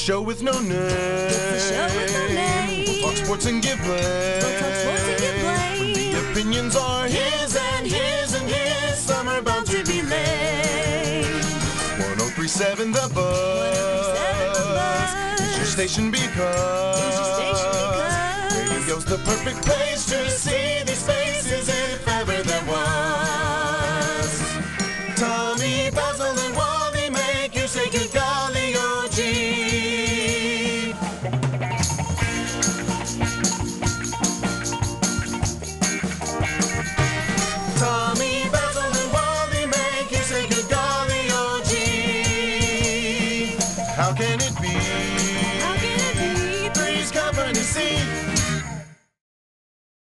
show with no name. It's the show with no name. We'll talk sports and give blame. We'll talk sports and give blame. When the opinions are his and his and his, some are bound to be lame. 1037 The Buzz. Is your station because radio's the perfect place to see these